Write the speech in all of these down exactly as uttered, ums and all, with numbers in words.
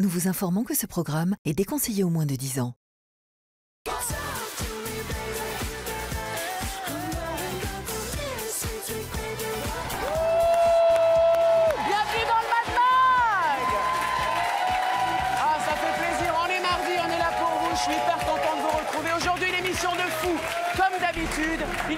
nous vous informons que ce programme est déconseillé aux moins de dix ans. Je suis hyper content de vous retrouver. Aujourd'hui, une émission de fou, comme d'habitude. Il...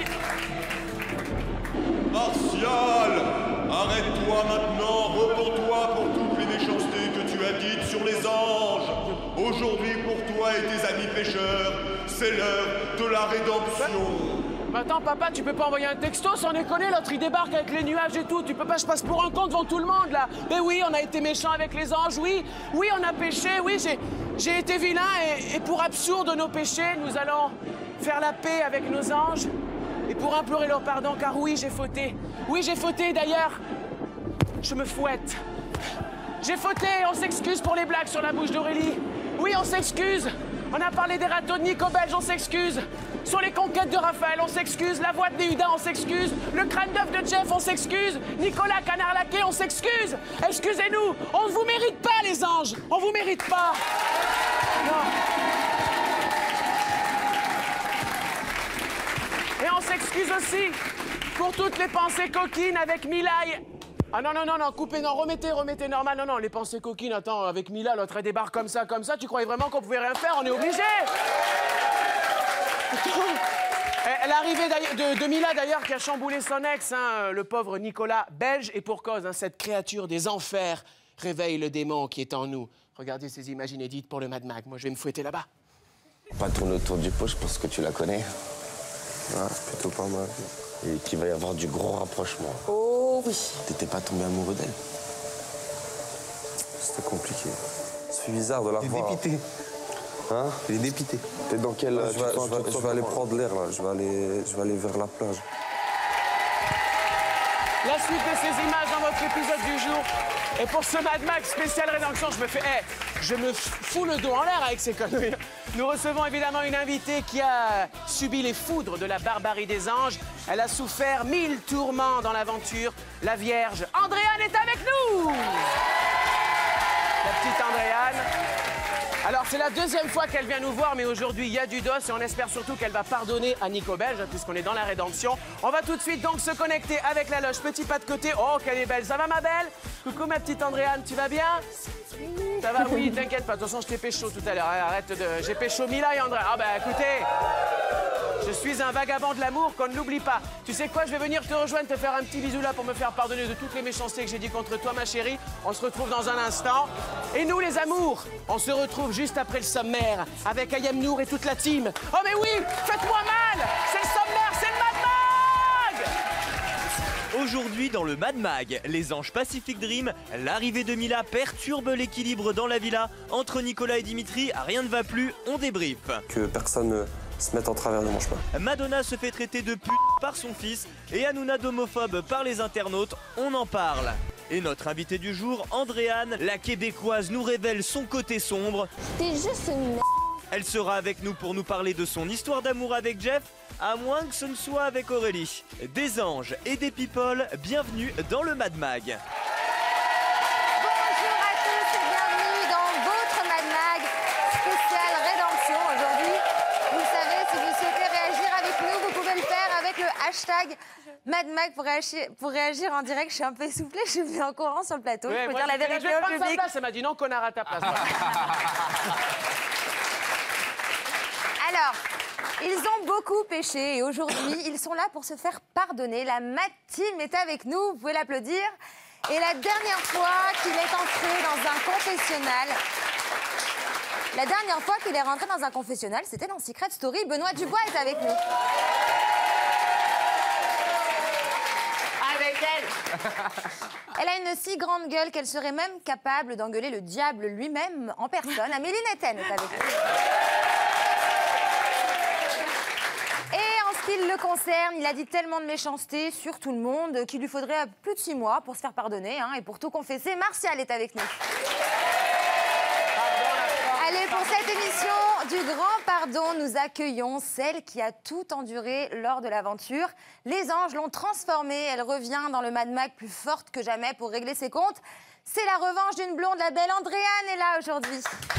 Martial, arrête-toi maintenant, repens-toi pour toutes les méchancetés que tu as dites sur les anges. Aujourd'hui, pour toi et tes amis pécheurs, c'est l'heure de la rédemption. Bah attends, papa, tu peux pas envoyer un texto sans déconner, l'autre il débarque avec les nuages et tout. Tu peux pas, je passe pour un con devant tout le monde là. Mais oui, on a été méchants avec les anges, oui. Oui, on a péché, oui, j'ai... J'ai été vilain et, et pour absurde de nos péchés, nous allons faire la paix avec nos anges et pour implorer leur pardon, car oui, j'ai fauté. Oui, j'ai fauté, d'ailleurs, je me fouette. J'ai fauté, on s'excuse pour les blagues sur la bouche d'Aurélie. Oui, on s'excuse. On a parlé des râteaux de Nico Belge, on s'excuse. Sur les conquêtes de Raphaël, on s'excuse. La voix de Néhuda, on s'excuse. Le crâne d'œuf de Jeff, on s'excuse. Nicolas Canard-Laqué, on s'excuse. Excusez-nous, on ne vous mérite pas, les anges. On vous mérite pas. Non. Et on s'excuse aussi pour toutes les pensées coquines avec Milaï. Ah non, non, non, non, coupez, non, remettez, remettez normal. Non, non, les pensées coquines, attends, avec Mila, l'autre, elle débarque comme ça, comme ça. Tu croyais vraiment qu'on pouvait rien faire? On est obligé. L'arrivée de, de Mila, d'ailleurs, qui a chamboulé son ex, hein, le pauvre Nicolas Belge, et pour cause, hein, cette créature des enfers réveille le démon qui est en nous. Regardez ces images inédites pour le Mad Mag. Moi, je vais me fouetter là-bas. Pas tourner autour du pot, je pense que tu la connais. Ah, plutôt pas mal. Et qu'il va y avoir du gros rapprochement. Oh oui. T'étais pas tombé amoureux d'elle? C'était compliqué. C'est bizarre de la T'es voir. dépité. Hein? Il est dépité. T'es dans quel... Ouais, je, je vais, vais- je je vais- vais- je vais aller prendre l'air, là. Je vais aller, je vais aller vers la plage. La suite de ces images dans votre épisode du jour. Et pour ce Mad Max spécial rédemption, je me fais... Hey, je me fous le dos en l'air avec ces conneries. Nous recevons évidemment une invitée qui a subi les foudres de la barbarie des anges. Elle a souffert mille tourments dans l'aventure. La Vierge Andréane est avec nous. La petite Andréane. Alors, c'est la deuxième fois qu'elle vient nous voir, mais aujourd'hui, il y a du dos et on espère surtout qu'elle va pardonner à Nico Belge, puisqu'on est dans la rédemption. On va tout de suite donc se connecter avec la loge. Petit pas de côté. Oh, qu'elle est belle. Ça va, ma belle? Coucou, ma petite Andréane, tu vas bien? Ça va? Oui, t'inquiète pas. De toute façon, je t'ai pécho tout à l'heure. Arrête de... J'ai pécho Mila et André. Ah, ben, écoutez... Je suis un vagabond de l'amour qu'on ne l'oublie pas. Tu sais quoi, je vais venir te rejoindre, te faire un petit bisou là pour me faire pardonner de toutes les méchancetés que j'ai dit contre toi, ma chérie. On se retrouve dans un instant. Et nous, les amours, on se retrouve juste après le sommaire avec Ayem Nour et toute la team. Oh mais oui, faites-moi mal. C'est le sommaire, c'est le Mad Mag. Aujourd'hui dans le Mad Mag, les anges Pacific Dream, l'arrivée de Mila perturbe l'équilibre dans la villa. Entre Nicolas et Dimitri, rien ne va plus, on débrief. Que personne ne se mette en travers de mon chemin. Madonna se fait traiter de pute par son fils et Hanouna d'homophobe par les internautes, on en parle. Et notre invitée du jour, Andréane, la québécoise, nous révèle son côté sombre. T'es juste une... Elle sera avec nous pour nous parler de son histoire d'amour avec Jeff, à moins que ce ne soit avec Aurélie. Des anges et des people, bienvenue dans le Mad Mag. Bonjour à tous et bienvenue dans votre Mad Mag spécial rédemption. Aujourd'hui, vous le savez, si vous souhaitez réagir avec nous, vous pouvez le faire avec le hashtag Mad Mag pour réagir, pour réagir en direct. Je suis un peu essoufflée, je suis venue en courant sur le plateau. Ouais, je peux moi, dire la j'étais là, vérité je vais au prendre sa public. place. Elle m'a dit non, connard, à ta place. Alors, ils ont beaucoup péché et aujourd'hui, ils sont là pour se faire pardonner. La Mad Team est avec nous, vous pouvez l'applaudir. Et la dernière fois qu'il est entré dans un confessionnal, la dernière fois qu'il est rentré dans un confessionnal, c'était dans Secret Story. Benoît Dubois est avec nous. Avec elle. Elle a une si grande gueule qu'elle serait même capable d'engueuler le diable lui-même en personne. Amélie Netten est avec nous. Et en ce qui le concerne, il a dit tellement de méchanceté sur tout le monde qu'il lui faudrait plus de six mois pour se faire pardonner hein, et pour tout confesser. Martial est avec nous. Allez, pour cette émission l'heure du grand pardon, nous accueillons celle qui a tout enduré lors de l'aventure. Les anges l'ont transformée, elle revient dans le Mad Max plus forte que jamais pour régler ses comptes. C'est la revanche d'une blonde, la belle Andréane est là aujourd'hui.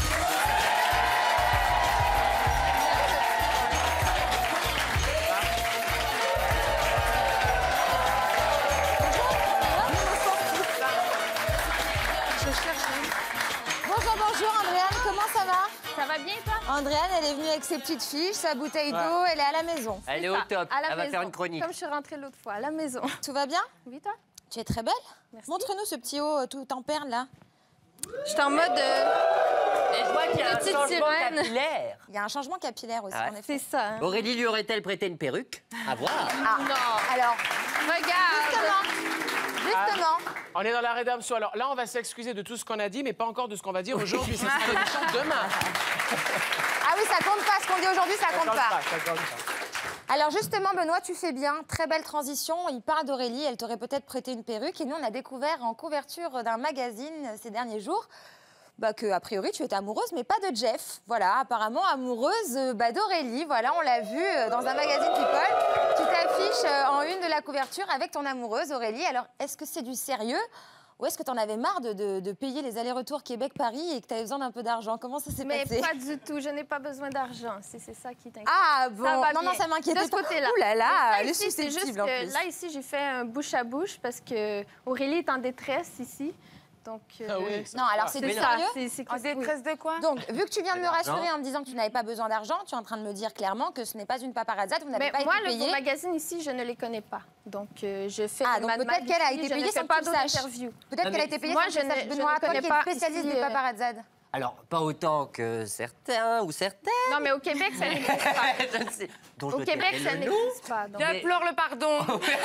Bonjour, bonjour Andréane, comment ça va? Ça va bien, toi? Andréane, elle est venue avec ses petites fiches, sa bouteille d'eau, Ouais. elle est à la maison. Elle est au top, elle va faire une chronique. Comme je suis rentrée l'autre fois, à la maison. Tout va bien? Oui, toi? Tu es très belle. Merci. Montre-nous ce petit haut euh, tout en perles là. Je suis en mode... Euh... Et je vois qu'il y a un petite changement sirène. capillaire. Il y a un changement capillaire aussi, Ouais. en effet. C'est ça. Hein. Aurélie lui aurait-elle prêté une perruque? À voir. Ah. Non. Alors, Regarde. justement, justement, On est dans la rédemption. Alors là, on va s'excuser de tout ce qu'on a dit, mais pas encore de ce qu'on va dire aujourd'hui. Ça sera l'émission demain. ah oui, ça compte pas, ce qu'on dit aujourd'hui, ça compte pas. Ça compte pas. Alors justement, Benoît, tu fais bien, très belle transition. Il parle d'Aurélie, elle t'aurait peut-être prêté une perruque. Et nous, on a découvert en couverture d'un magazine ces derniers jours bah, que, a priori, tu étais amoureuse, mais pas de Jeff. Voilà, apparemment amoureuse euh, bah, d'Aurélie. Voilà, on l'a vu euh, dans un magazine People. Tu t'affiches euh, en une de la couverture avec ton amoureuse, Aurélie. Alors, est-ce que c'est du sérieux ou est-ce que tu en avais marre de, de, de payer les allers-retours Québec-Paris et que tu avais besoin d'un peu d'argent? Comment ça s'est Mais passé? pas du tout, je n'ai pas besoin d'argent, si c'est ça qui t'inquiète. Ah bon, Ça va non, non, bien. ça m'inquiétait De ce pas. côté-là. Ouh là là, Ça, elle est ici, c'est juste susceptible en que plus. là, ici, j'ai fait un bouche à bouche parce que Aurélie est en détresse ici. Donc, euh, Ah oui, ça Non, alors va. c'est c'est du ça. sérieux? C'est- c'est que- En détresse de quoi? Donc, vu que tu viens de me L'argent. rassurer en me disant que tu n'avais pas besoin d'argent, tu es en train de me dire clairement que ce n'est pas une paparazzade, vous n'avez Mais pas moi, été le payé. vos magazines ici, je ne les connais pas. Donc, euh, je fais Ah, le donc Mad peut-être Mag qu'elle a ici, été je ne payée fais sans pas que tu le d'autres saches. interviews. Peut-être Non, qu'elle a mais été payée moi, sans que je tu le saches. ne- je Benoît, ne toi connais qui es pas spécialiste ici, des euh, paparazzades. Alors, pas autant que certains ou certaines. Non, mais au Québec, ça n'existe pas. Je ne sais. Dont je Au me Québec, tairai ça le nom. n'existe pas. donc. Mais- Pleure le pardon.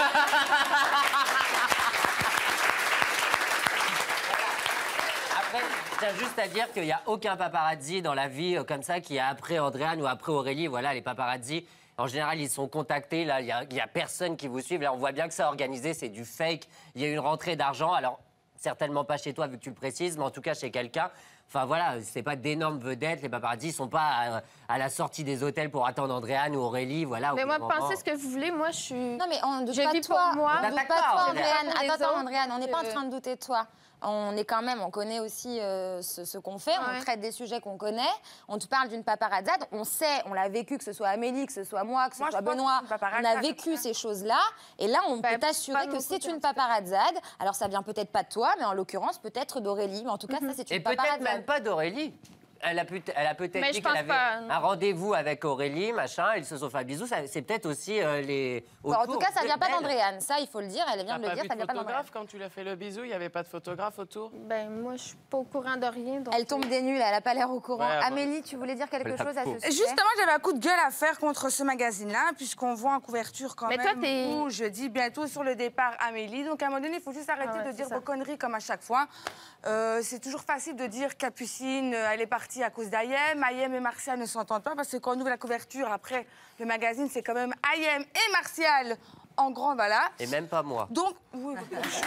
Après, je tiens juste à dire qu'il n'y a aucun paparazzi dans la vie euh, comme ça qui est après Andréane ou après Aurélie. Voilà, les paparazzi, en général, ils sont contactés. Là, il n'y a, il y a personne qui vous suit. Là, on voit bien que c'est organisé, c'est du fake. Il y a une rentrée d'argent. Alors, certainement pas chez toi, vu que tu le précises, mais en tout cas chez quelqu'un. Enfin, voilà, c'est pas d'énormes vedettes. Les paparazzi, ils sont pas à, à la sortie des hôtels pour attendre Andréane ou Aurélie. Voilà, Mais au moi, bout d'un pensez moment. ce que vous voulez. Moi, je suis... Non, mais on ne doute Je pas vis de pour toi. moi. On ne doute pas de D'accord, toi, je Andréane. pour les Attends, attends, autres, Andréane, on n'est pas en euh, train de douter de toi. On est quand même, on connaît aussi euh, ce, ce qu'on fait, on Ouais. traite des sujets qu'on connaît, on te parle d'une paparazzade, on sait, on l'a vécu, que ce soit Amélie, que ce soit moi, que ce Moi, je soit pense Benoît, que c'est une on a paparazzade, vécu après. ces choses-là, et là on Bah, peut t'assurer pas de que mon c'est côté, en une tout cas. paparazzade. Alors ça vient peut-être pas de toi, mais en l'occurrence peut-être d'Aurélie, mais en tout cas ça c'est Et une peut-être paparazzade. même pas d'Aurélie. Elle a, peut- elle a peut-être Mais dit je qu'elle pense avait pas, non. un rendez-vous avec Aurélie, machin, ils se sont fait un bisou. ça- C'est peut-être aussi euh, les. Bon, en autour tout cas ça vient pas d'elle. d'Andréane, ça il faut le dire, elle vient T'as de le pas dire, vu ça de vient pas d'Andréane. photographe quand tu l'as fait le bisou? Il n'y avait pas de photographe autour? Ben, moi, je suis pas au courant de rien. Donc... Elle tombe des nuls, elle a pas l'air au courant. Ouais, bah. Amélie, tu voulais dire quelque La chose à peau. ce sujet? Justement, j'avais un coup de gueule à faire contre ce magazine-là, puisqu'on voit en couverture quand Mais même toi, t'es- où je dis bientôt sur le départ Amélie. Donc à un moment donné, il faut juste arrêter Ah ouais, de c'est dire ça. vos conneries comme à chaque fois. Euh, c'est toujours facile de dire Capucine, euh, elle est partie à cause d'Ayem. Ayem et Martial ne s'entendent pas parce que quand on ouvre la couverture, après, le magazine, c'est quand même Ayem et Martial en grand, voilà. Et même pas moi. Donc, oui, donc ça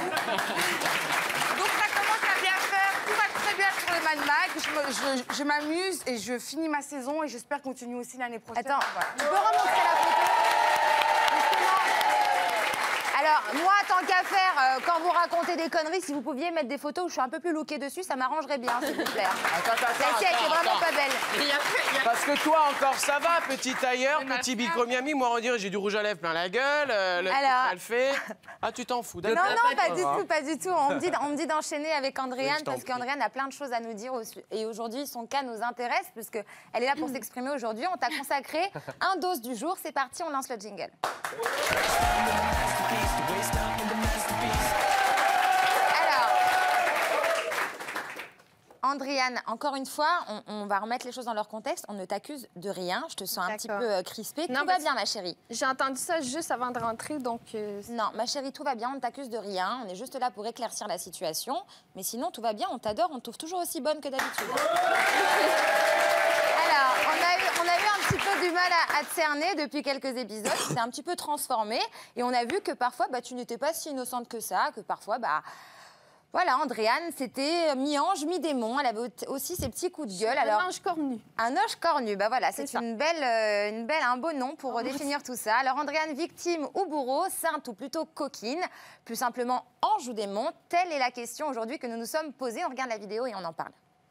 commence à bien faire, tout va très bien sur le Mad Max. Je me- je- je m'amuse et je finis ma saison et j'espère continuer aussi l'année prochaine. Attends, Voilà. tu peux remontrer la photo? Justement. Alors, moi, tant qu'à faire, euh, quand vous racontez des conneries, si vous pouviez mettre des photos où je suis un peu plus lookée dessus, ça m'arrangerait bien, s'il vous plaît. Attends, attends, Celle-ci, elle attends, est vraiment attends. pas belle. Parce que toi encore ça va, petit tailleur, petit bico Miami. Moi on dirait j'ai du rouge à lèvres plein la gueule. euh, le Alors- elle fait. Ah tu t'en fous. Non, d'accord. non, pas du tout, pas du tout. On me dit, on me dit d'enchaîner avec Oui, Andréane je t'en parce prie. qu'Andréane a plein de choses à nous dire. au- Et aujourd'hui, son cas nous intéresse puisqu'elle est là pour s'exprimer aujourd'hui. On t'a consacré un dose du jour. C'est parti, on lance le jingle. Alors, Andréane, encore une fois, on, on va remettre les choses dans leur contexte. On ne t'accuse de rien. Je te sens un petit peu D'accord. euh, crispée. Non, Tout va mais- bien, ma chérie. J'ai entendu ça juste avant de rentrer, donc... euh, Non, ma chérie, tout va bien, on ne t'accuse de rien. On est juste là pour éclaircir la situation. Mais sinon, tout va bien, on t'adore, on te trouve toujours aussi bonne que d'habitude. Alors, on a, eu, on a eu un petit peu du mal à, à te cerner depuis quelques épisodes. Tu t'es un petit peu transformée. Et on a vu que parfois, bah, tu n'étais pas si innocente que ça, que parfois, bah, Voilà, Andréane, c'était mi-ange, mi-démon. Elle avait aussi ses petits coups de gueule. Alors, un ange cornu. Un ange cornu, bah voilà, c'est une belle, euh, une belle, un beau nom pour Oh, définir tout ça. Alors, Andréane, victime ou bourreau, sainte ou plutôt coquine, plus simplement ange ou démon, telle est la question aujourd'hui que nous nous sommes posée. On regarde la vidéo et on en parle.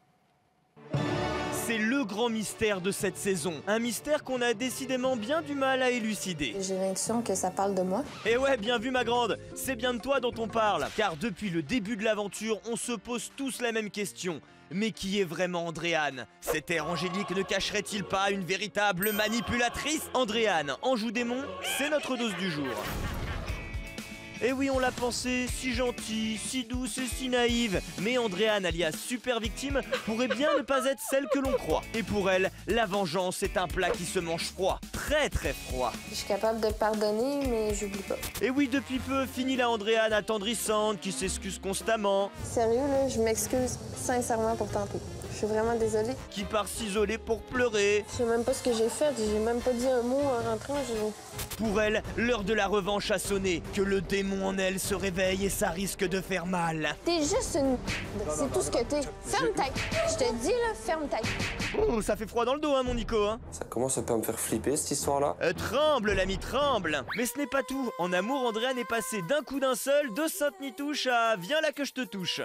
C'est le grand mystère de cette saison. Un mystère qu'on a décidément bien du mal à élucider. J'ai l'impression que ça parle de moi. Et ouais, bien vu ma grande, c'est bien de toi dont on parle. Car depuis le début de l'aventure, on se pose tous la même question. Mais qui est vraiment Andréane? Cet air angélique ne cacherait-il pas une véritable manipulatrice? Andréane, ange ou démon, c'est notre dose du jour. Et oui, on l'a pensé, si gentille, si douce et si naïve. Mais Andréane, alias super victime, pourrait bien ne pas être celle que l'on croit. Et pour elle, la vengeance est un plat qui se mange froid. Très très froid. Je suis capable de pardonner, mais j'oublie pas. Et oui, depuis peu, fini la Andréane attendrissante, qui s'excuse constamment. Sérieux, là, je m'excuse sincèrement pour tantôt. Je suis vraiment désolée. Qui part s'isoler pour pleurer. Je sais même pas ce que j'ai fait, j'ai même pas dit un mot en rentrant. Je... Pour elle, l'heure de la revanche a sonné. Que le démon en elle se réveille et ça risque de faire mal. T'es juste une... C'est tout ce que t'es. Ferme ta... Je te dis, là, ferme ta... Oh, ça fait froid dans le dos, hein, mon Nico, hein. Ça commence un peu à me faire flipper, cette histoire-là. Euh, tremble, l'ami, tremble. Mais ce n'est pas tout. En amour, Andréane est passée d'un coup d'un seul, de Sainte-Nitouche à viens là que je te touche.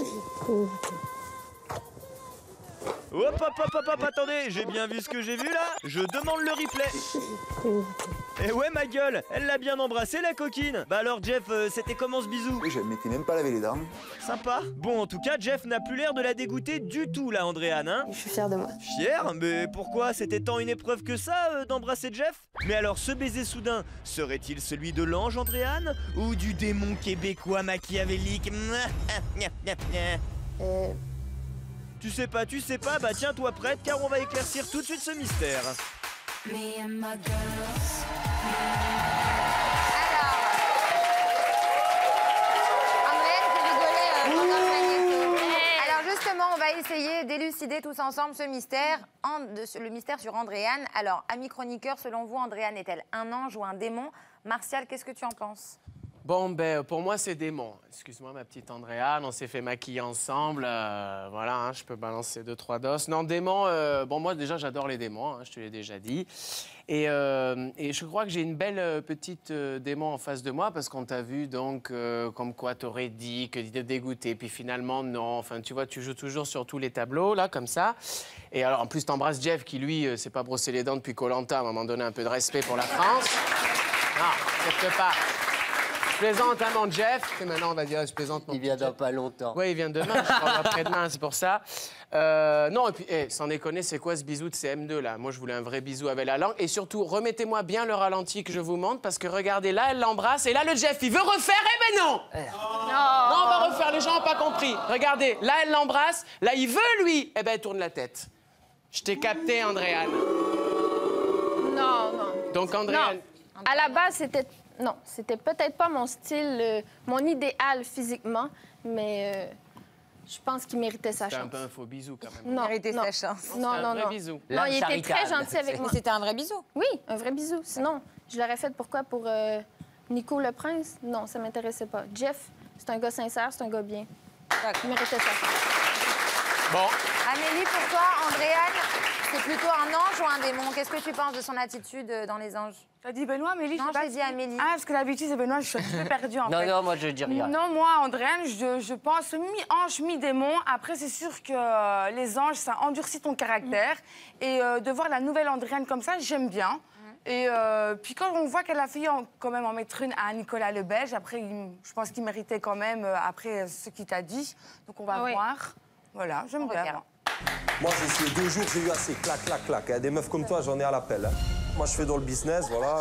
Hop, hop, hop, hop, hop, attendez, j'ai bien vu ce que j'ai vu là. Je demande le replay. Eh ouais, ma gueule, elle l'a bien embrassé la coquine. Bah alors, Jeff, euh, c'était comment ce bisou? Oui, je m'étais même pas lavé les dents. Sympa. Bon, en tout cas, Jeff n'a plus l'air de la dégoûter du tout, là, Andréane, hein. Je suis fière de moi. Fière? Mais pourquoi? C'était tant une épreuve que ça, euh, d'embrasser Jeff? Mais alors, ce baiser soudain, serait-il celui de l'ange, Andréane? Ou du démon québécois machiavélique? Euh... Tu sais pas, tu sais pas, bah tiens-toi prête, car on va éclaircir tout de suite ce mystère. Alors justement, on va essayer d'élucider tous ensemble ce mystère, en, de, le mystère sur Andréane. Alors, amis chroniqueurs, selon vous, Andréane est-elle un ange ou un démon? Martial, qu'est-ce que tu en penses? Bon, ben, pour moi, c'est démon. Excuse-moi, ma petite Andréane, on s'est fait maquiller ensemble. Euh, voilà, hein, je peux balancer deux, trois doses. Non, démon, euh, bon, moi, déjà, j'adore les démons, hein, je te l'ai déjà dit. Et, euh, et je crois que j'ai une belle euh, petite euh, démon en face de moi, parce qu'on t'a vu, donc, euh, comme quoi t'aurais dit que t'étais dégoûté, puis finalement, non. Enfin, tu vois, tu joues toujours sur tous les tableaux, là, comme ça. Et alors, en plus, t'embrasses Jeff, qui, lui, euh, s'est pas brossé les dents depuis Koh-Lanta, à un moment donné, un peu de respect pour la France. Non, accepte pas. Je plaisante, hein, mon Jeff. Et maintenant, on va dire, je plaisante, mon Il vient dans pas longtemps. Oui, il vient demain, je crois, après-demain, c'est pour ça. Euh, non, et puis, eh, sans déconner, c'est quoi ce bisou de C M deux, là? Moi, je voulais un vrai bisou avec la langue. Et surtout, remettez-moi bien le ralenti que je vous montre, parce que regardez, là, elle l'embrasse, et là, le Jeff, il veut refaire, eh ben non! Non, non, on va refaire, les gens n'ont pas compris. Regardez, là, elle l'embrasse, là, il veut, lui, eh ben, elle tourne la tête. Je t'ai capté, Andréane. Non, non. Donc, Andréane... Non. À la base, c'était... Non, c'était peut-être pas mon style, euh, mon idéal physiquement, mais euh, je pense qu'il méritait sa chance. C'était un peu un faux bisou, quand même. Non, Il méritait non. sa chance. Non, C'était non, un vrai non. bisou. Non, il était charitable. très gentil avec moi. Mais c'était un vrai bisou. Oui, un vrai bisou. Sinon, je l'aurais fait pourquoi? Pour euh, Nico le prince? Non, ça m'intéressait pas. Jeff, c'est un gars sincère, c'est un gars bien. Il méritait sa chance. Bon. Amélie, pour toi, Andréane, c'est plutôt un ange ou un démon? Qu'est-ce que tu penses de son attitude dans les anges? T'as dit Benoît, Amélie? Non, je t'ai dit Amélie. Ah, parce que d'habitude, c'est Benoît, je suis un petit peu perdue, en Non, fait. non, moi, je dis rien. Non, moi, Andréane, je, je pense mi-ange, mi-démon. Après, c'est sûr que euh, les anges, ça endurcit ton caractère. Mm. Et euh, de voir la nouvelle Andréane comme ça, j'aime bien. Mm. Et euh, puis quand on voit qu'elle a failli en, quand même en mettre une à Nicolas le Belge, après, il, je pense qu'il méritait quand même, euh, après ce qu'il t'a dit. Donc, on va Oui. voir. Voilà, j'aime bien. regarde. Moi, j'ai essayé deux jours, j'ai eu assez. Clac, clac, clac. Hein. Des meufs comme toi, j'en ai à l'appel. Hein. Moi, je fais dans le business, voilà.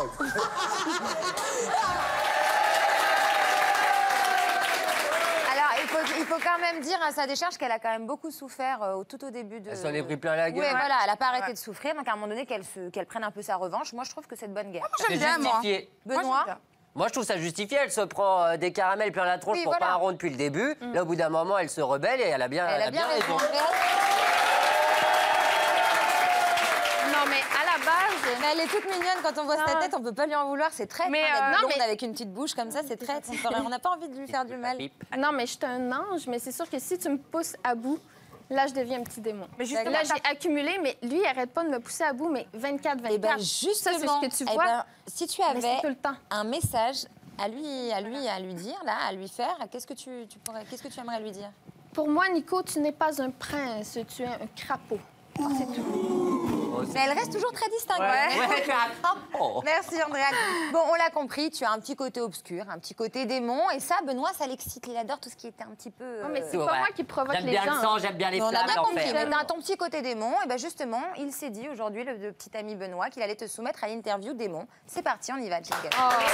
Alors, il faut, il faut quand même dire à sa décharge qu'elle a quand même beaucoup souffert euh, tout au début de... Elle s'en est pris plein la gueule. Oui, Ouais. voilà, elle n'a pas arrêté Ouais. de souffrir, donc à un moment donné, qu'elle se- qu'elle prenne un peu sa revanche. Moi, je trouve que c'est de bonne guerre. J'aime bien, moi. justifié. Benoît? Moi, j'aime bien. Moi, je trouve ça justifié. Elle se prend euh, des caramels plein la tronche Oui, pour voilà. pas un rond depuis le début. Là, au bout d'un moment, elle se rebelle et elle a bien, Elle a bien raison. raison. Non, mais à la base... Mais elle est toute mignonne quand on voit sa tête, on peut pas lui en vouloir, c'est très Mais, mais euh, blonde non, mais- avec une petite bouche comme ça, c'est très... On n'a pas envie de lui faire du mal. Non, mais je suis un ange, mais c'est sûr que si tu me pousses à bout, là, je deviens un petit démon. Mais justement, là, j'ai accumulé, mais lui, il arrête pas de me pousser à bout, mais vingt-quatre, vingt-quatre. Et ben justement, ça, c'est ce que tu eh vois. ben, si tu mais avais c'est tout le temps. un message à lui, à lui, à lui dire, là, à lui faire, qu'est-ce que tu, tu pourrais, qu'est-ce que tu aimerais lui dire? Pour moi, Nico, tu n'es pas un prince, tu es un crapaud. C'est tout. Mais elle reste toujours très distincte. Ouais. Ouais. Ouais, crapaud. Merci Andréane. Bon, on l'a compris, tu as un petit côté obscur, un petit côté démon, et ça, Benoît, ça l'excite. Il adore tout ce qui était un petit peu. euh, Non, mais c'est Ouais. pas moi qui provoque J'aime les bien gens. le sang, j'aime bien les Mais on a flammes, bien compris, l'enfer. mais t'as ton petit côté démon, et ben justement, il s'est dit aujourd'hui, le, le petit ami Benoît, qu'il allait te soumettre à l'interview démon. C'est parti, on y va, jingle.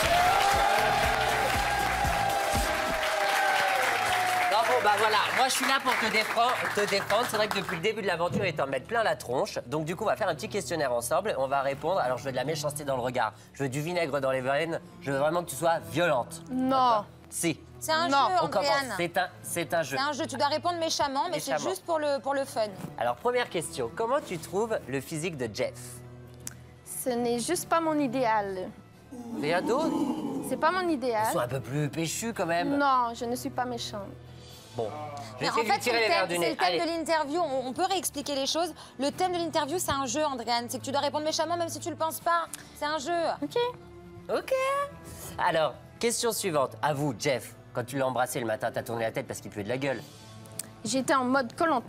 Non, bon, bah voilà, moi je suis là pour te défendre. Te défendre. C'est vrai que depuis le début de l'aventure, il t'en mettre plein la tronche. Donc du coup, on va faire un petit questionnaire ensemble. On va répondre. Alors, je veux de la méchanceté dans le regard. Je veux du vinaigre dans les veines. Je veux vraiment que tu sois violente. Non. Si. C'est un Non, jeu, On commence. Andréane. C'est un, c'est un jeu. C'est un jeu, tu dois répondre méchamment, mais c'est Méchamment. juste pour le, pour le fun. Alors, première question. Comment tu trouves le physique de Jeff? Ce n'est juste pas mon idéal. Rien d'autre? C'est pas mon idéal. Sois un peu plus péchu quand même. Non, je ne suis pas méchante. Bon, je Mais vais en essayer de lui fait, c'est tirer le les verres thème, du c'est nez. le thème Allez. de l'interview. On, on peut réexpliquer les choses. Le thème de l'interview, c'est un jeu, Andréane. C'est que tu dois répondre méchamment, même si tu le penses pas. C'est un jeu. OK. Ok. Alors, question suivante. À vous, Jeff. Quand tu l'as embrassé le matin, t'as tourné la tête parce qu'il puait de la gueule. J'étais en mode Koh-Lanta.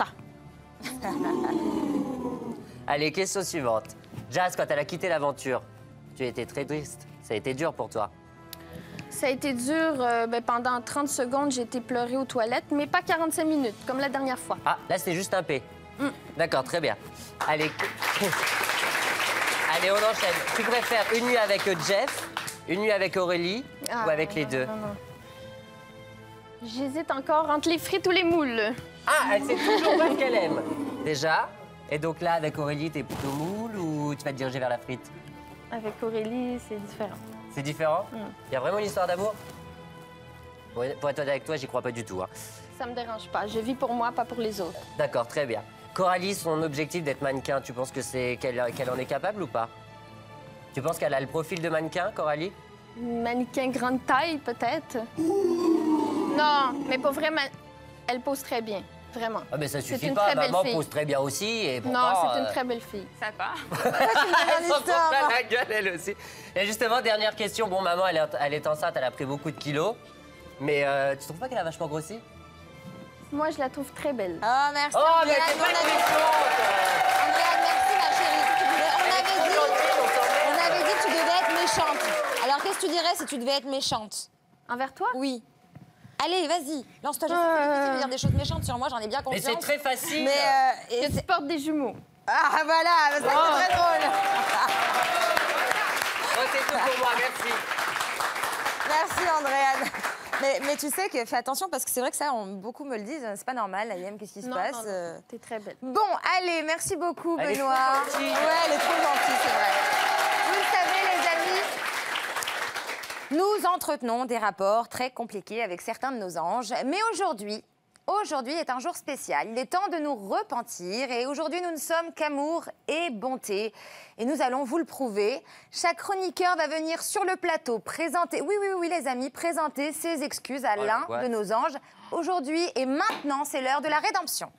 Allez, question suivante. Jazz, quand elle a quitté l'aventure, tu étais très triste. Ça a été dur pour toi. Ça a été dur. euh, ben, pendant trente secondes, j'ai été pleurer aux toilettes, mais pas quarante-cinq minutes, comme la dernière fois. Ah, là, c'était juste un P. D'accord, très bien. Allez. Allez, on enchaîne. Tu préfères une nuit avec Jeff, une nuit avec Aurélie Ah, ou avec les non, deux? non, non. J'hésite encore entre les frites ou les moules. Ah, elle sait toujours pas ce qu'elle aime. Déjà. Et donc là, avec Aurélie, t'es plutôt moule ou tu vas te diriger vers la frite? Avec Aurélie, c'est différent. C'est différent? Mm. Il y a vraiment une histoire d'amour? Pour pour être honnête avec toi, j'y crois pas du tout. Hein. Ça me dérange pas. Je vis pour moi, pas pour les autres. D'accord, très bien. Coralie, son objectif d'être mannequin, tu penses que c'est qu'elle qu'elle en est capable ou pas? Tu penses qu'elle a le profil de mannequin, Coralie? Mannequin grande taille, peut-être. Non, mais pour vrai, ma- elle pose très bien. Vraiment. Ah, mais ça C'est suffit une pas. très belle Maman fille. pose très bien aussi. Et Non, pourtant, c'est une euh, très belle fille. Ça va. Elle s'en prend plein la gueule, elle aussi. Et justement, dernière question. Bon, maman, elle est, elle est enceinte, elle a pris beaucoup de kilos. Mais euh, tu trouves pas qu'elle a vachement grossi? Moi, je la trouve très belle. Oh, merci, Oh, mais Andréane. c'est pas On une avait- méchante. Andréane, merci, ma chérie. Mais on avait trop dit... gentille, on s'emmerde. On avait dit que tu devais être méchante. Alors, qu'est-ce que tu dirais si tu devais être méchante? Envers toi? Oui. Allez, vas-y, lance-toi. Je sais que Euh. c'est difficile de dire des choses méchantes sur moi, j'en ai bien Mais conscience. c'est très facile. Mais, euh, et Que tu c'est- portes des jumeaux. Ah, voilà, ça, c'est très drôle. Oh, c'est tout pour moi, merci. Merci, Andréane. Mais, mais tu sais que fais attention parce que c'est vrai que ça, on, beaucoup me le disent, c'est pas normal, Ayem, qu'est-ce qui se Non, passe non, non. euh. T'es très belle. Bon, allez, merci beaucoup, Elle est Benoît. trop gentille. Ouais, elle est trop gentille, c'est vrai. Vous le savez, les amis, nous entretenons des rapports très compliqués avec certains de nos anges. Mais aujourd'hui, aujourd'hui est un jour spécial. Il est temps de nous repentir. Et aujourd'hui, nous ne sommes qu'amour et bonté. Et nous allons vous le prouver. Chaque chroniqueur va venir sur le plateau présenter, oui, oui, oui, les amis, présenter ses excuses à Oh, l'un l'angoisse. de nos anges. Aujourd'hui et maintenant, c'est l'heure de la rédemption.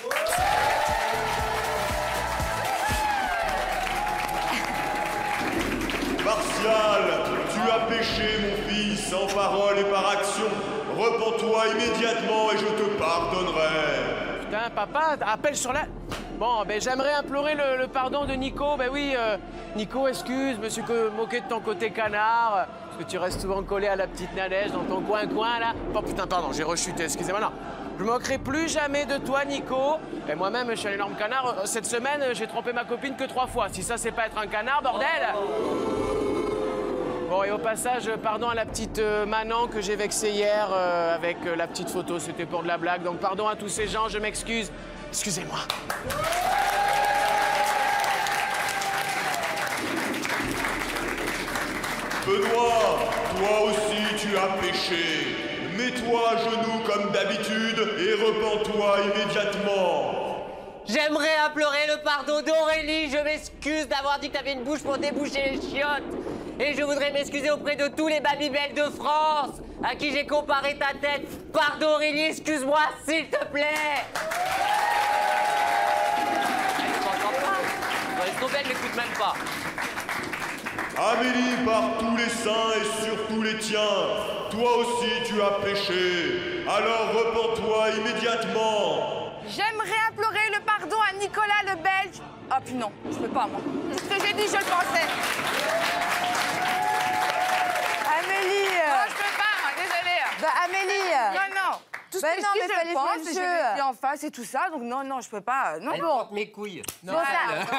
Martial, tu as péché, mon fils, en parole et par action. Repens-toi immédiatement et je te pardonnerai. Putain, papa, appelle sur la... Bon, ben j'aimerais implorer le, le pardon de Nico. Ben oui, euh, Nico, excuse, je me suis que- moqué de ton côté canard, euh, parce que tu restes souvent collé à la petite Nadège dans ton coin-coin, là. Oh putain, pardon, j'ai rechuté, excusez-moi, non. Je me moquerai plus jamais de toi, Nico. Et moi-même, je suis un énorme canard. Euh, Cette semaine, euh, j'ai trompé ma copine que trois fois. Si ça, c'est pas être un canard, bordel. Bon, et au passage, pardon à la petite euh, Manon que j'ai vexée hier euh, avec euh, la petite photo. C'était pour de la blague. Donc, pardon à tous ces gens, je m'excuse. Excusez-moi. Benoît, toi aussi tu as péché. Mets-toi à genoux comme d'habitude et repens-toi immédiatement. J'aimerais implorer le pardon d'Aurélie. Je m'excuse d'avoir dit que t'avais une bouche pour déboucher les chiottes. Et je voudrais m'excuser auprès de tous les Babybel de France à qui j'ai comparé ta tête. Pardon Aurélie, excuse-moi, s'il te plaît. Elle m'écoute même pas. Amélie, par tous les saints et sur tous les tiens, toi aussi tu as péché. Alors repens-toi immédiatement. J'aimerais implorer le pardon à Nicolas le Belge. Ah puis non, je peux pas moi. Tout ce que j'ai dit, je le pensais. Amélie Non, je peux pas, moi, désolée. Bah Amélie Non, non. Tout ce bah que non, je dis, mais je fallait le pense, faire et le je jeu. l'ai dit en face et tout ça, donc non, non, je peux pas. Non, Elle bon. porte mes couilles. Non, ça. elle,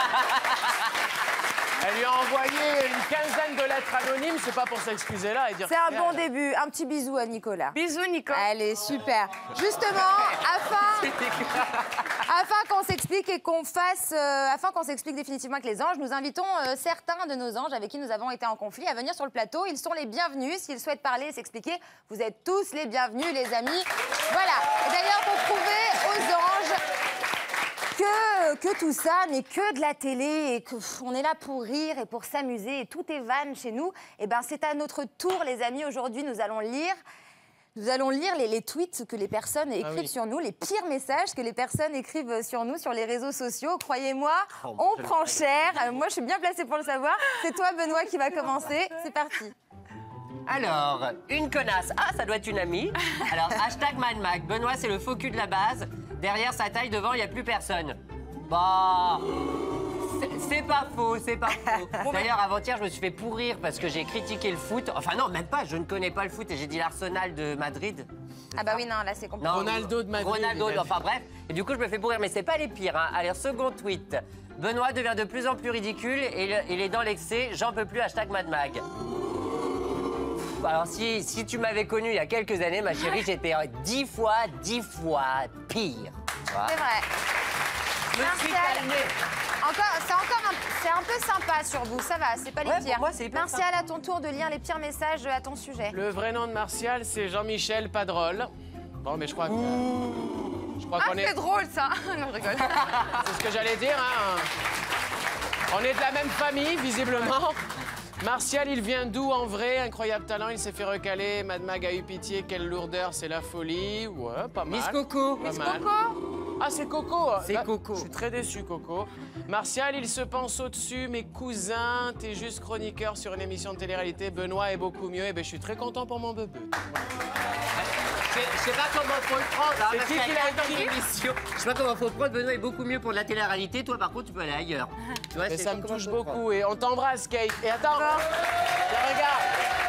elle lui a envoyé une quinzaine de lettres anonymes, c'est pas pour s'excuser là et dire. C'est un bon elle. début. Un petit bisou à Nicolas. Bisous, Nico. Allez, super. Justement, afin, afin qu'on s'explique et qu'on fasse, euh, afin qu'on s'explique définitivement avec les anges, nous invitons euh, certains de nos anges avec qui nous avons été en conflit à venir sur le plateau. Ils sont les bienvenus. S'ils souhaitent parler et s'expliquer, vous êtes tous les bienvenus, les amis. Voilà. Et d'ailleurs, pour prouver aux anges que, que tout ça n'est que de la télé et qu'on est là pour rire et pour s'amuser et tout est vanne chez nous, et ben c'est à notre tour, les amis. Aujourd'hui, nous allons lire Nous allons lire les, les tweets que les personnes écrivent ah oui. sur nous, les pires messages que les personnes écrivent sur nous sur les réseaux sociaux. Croyez-moi, Oh, on prend cher. Euh, moi, je suis bien placée pour le savoir. C'est toi, Benoît, qui va commencer. C'est parti. Alors, une connasse. Ah, ça doit être une amie. Alors, hashtag MadMac. Benoît, c'est le faux cul de la base. Derrière sa taille, devant, il n'y a plus personne. Bah... C'est pas faux, c'est pas faux. D'ailleurs, avant-hier, je me suis fait pourrir parce que j'ai critiqué le foot. Enfin non, même pas, je ne connais pas le foot et j'ai dit l'Arsenal de Madrid. Ah bah oui, non, là, c'est compliqué. Non, Ronaldo de Madrid. Ronaldo, enfin bref. Et du coup, je me fais pourrir, mais c'est pas les pires. Hein. Allez, second tweet. Benoît devient de plus en plus ridicule et il est dans l'excès. J'en peux plus, hashtag MadMag. Alors, si, si tu m'avais connu il y a quelques années, ma chérie, j'étais dix fois, dix fois pire. C'est vrai. Je me suis Martial. calmée. Encore, c'est encore un, c'est un peu sympa sur vous, ça va, c'est pas les Ouais, pour pires. moi, c'est hyper Martial, à ton tour de lire les pires messages à ton sujet. Le vrai nom de Martial, c'est Jean-Michel Padrol. Bon, mais je crois que. Je crois Ah, qu'on est. c'est drôle ça. Non, je rigole. C'est ce que j'allais dire, hein. On est de la même famille, visiblement. Martial, il vient d'où en vrai? Incroyable talent, il s'est fait recaler. Mad Mag a eu pitié, quelle lourdeur, c'est la folie. Ouais, pas mal. Miss Coco. Pas Miss mal. Coco. Ah, c'est Coco. C'est Là, Coco. Je suis très déçu, Coco. Martial, il se pense au-dessus. Mes cousins, t'es juste chroniqueur sur une émission de télé-réalité. Benoît est beaucoup mieux. Et ben, je suis très content pour mon bebeu. Je sais pas comment faut le prendre. Hein, C'est parce qui qu'il qui y l'a a dans écrit l'émission. Je sais pas comment faut le prendre. Benoît est beaucoup mieux pour de la télé-réalité. Toi, par contre, tu peux aller ailleurs. Tu vois, Mais je sais ça pas me comment touche faut le prendre. beaucoup. Et on t'embrasse, Kate. Et attends. Tiens, regarde.